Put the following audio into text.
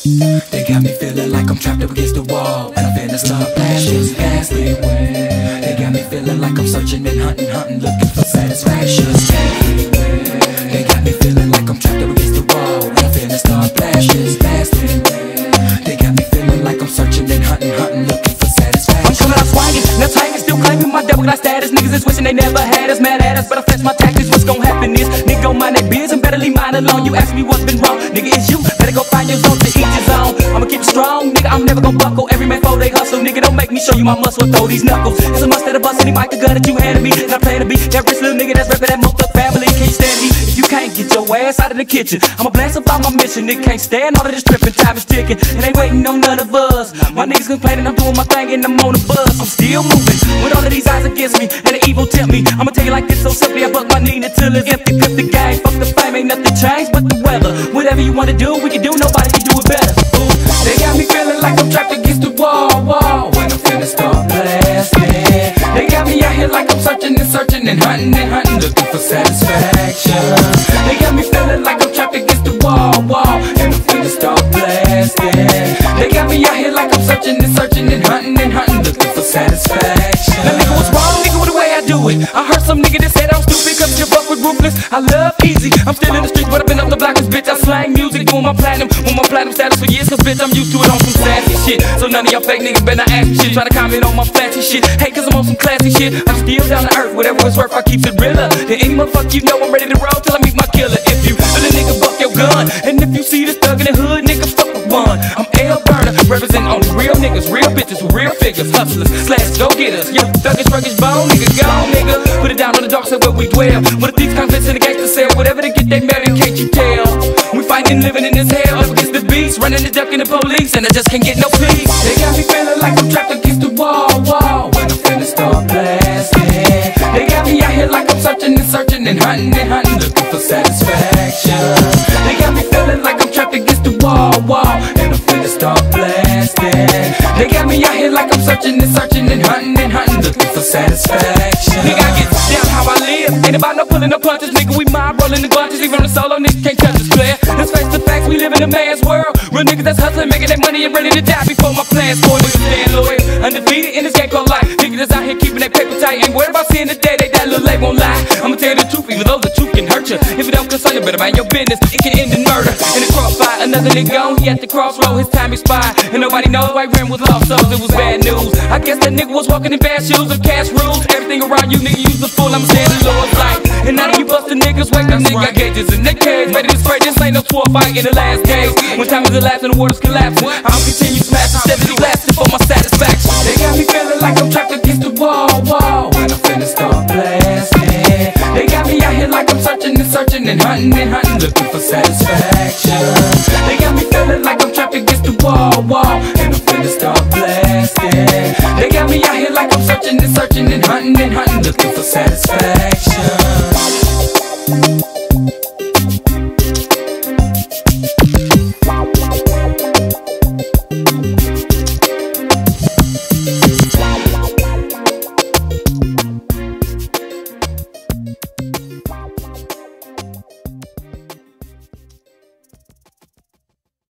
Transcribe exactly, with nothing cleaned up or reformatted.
They got me feeling like I'm trapped up against the wall, and I'm finna start blasting past everywhere. They got me feeling like I'm searching and hunting, hunting, looking for satisfaction everywhere. They got me feeling like I'm trapped up against the wall, and I'm finna start blasting past everywhere. They got me feeling like I'm searching and hunting, hunting, looking for satisfaction. I'm coming out swinging, now taking, still claiming my double glass status. Niggas is wishing they never had us, mad at us, but I flex my tactics. What's gon' happen is, nigga gon' mind that biz and better leave mine alone. You ask me what's been wrong, nigga, it's you. Better go find your zone to each his own. I'ma keep it strong, nigga, I'm never gon' buckle. Every man for they hustle, nigga, don't make me show you my muscle. Throw these knuckles, it's a must that I bust any mic, the gun that you handed me. Not playing to be that rich little nigga that's reppin' that motherfucker family. Can't stand me if you can't get your ass out of the kitchen. I'ma blast about my mission, nigga can't stand all of this trippin'. Time is ticking, and they waiting on none of us. My niggas complaining, I'm doing my thing and I'm on the bus. I'm still moving, with all of these eyes against me, and the evil tempt me. I'ma tell you like this so simply, I buck my knee until it's empty. Flip the game, fuck the fame, ain't nothing changed but the weather. Whatever you wanna do, we can do, nobody can do it better. Ooh. They got me feeling like I'm trapped against the wall, wall, when I'm finna start blasting. They got me out here like I'm searching and searching and hunting and hunting, looking for satisfaction. They got me feeling like I'm trapped against the wall, wall, and I'm finna start blasting. They got me out here like I'm searching and searching and hunting and hunting, looking for satisfaction. Now nigga, what's wrong, nigga, with the way I do it? I heard some nigga that said I'm stupid cause you fuck with ruthless. I love easy, I'm still in the streets, but I've been up the block cause bitch I slang music, doing my platinum, with my platinum status for years, cause bitch I'm used to it on some sassy shit. So none of y'all fake niggas better not ask me shit, try to comment on my flashy shit. Hey, cause I'm on some classy shit, I'm still down to earth, whatever it's worth I keep it realer than any motherfucker you know. I'm ready to roll till I meet my killer. If you feel a nigga, buck your gun, and if you see this thug in the hood, nigga, fuck with one. I'm L Burner, representing on real niggas, real bitches with real figures, hustlers, slash go-getters. Yeah, thuggish, ruggish bone, nigga, gone, nigga. Put it down on the dark side where we dwell. What if these convicts in the gangster cell, whatever they get, they married, can't you tell? We fighting, living in this hell, up against the beast, running and ducking the police, and I just can't get no peace. They got me feeling like I'm trapped against the wall, wall, when I'm finna start blasting. They got me out here like I'm searching and searching and hunting and hunting, looking for satisfaction. They got me feeling like I'm trapped against the wall, wall, and I'm finna start blasting. They got me out here like I'm searching and searching and hunting and hunting, looking for satisfaction. Nigga, I get down how I live, ain't about no pulling no punches, nigga, we mind rolling the bunches. Even on the solo, niggas can't touch us, clear. Let's face the facts, we live in a man's world. Real niggas that's hustling, making their money and ready to die before my plans spoil. Niggas stand loyal, undefeated in this game called life. Niggas that's out here keeping their paper tight, ain't worried about seeing the day they die, little they won't lie. I'ma tell you the truth, even though the truth can hurt you. If it don't concern you, better mind your business, it can end in murder. In the crossfire, another nigga on, he at the crossroad, his time expired, and nobody knows why he ran with lost souls. It was bad news, I guess that nigga was walking in bad shoes of cash rules. Everything around you, nigga, use the fool, I'm saying the Lord's light. And none of you bustin' niggas, wake up, nigga, got gauges in their cage, ready to spray. This ain't no twelve fight in the last game. When time is elapsing, the world is collapsing, I'll continue smashing, steadily blasting for my satisfaction. They got me feeling like I'm trapped against the wall, wall, when I'm finna start blasting. They got me out here like I'm searching and searching and hunting and hunting, looking for satisfaction. They got me feeling like I'm trapped against the wall, wall, and I'm finna start blasting. They got me out here like I'm searching and searching and hunting and hunting, looking for satisfaction.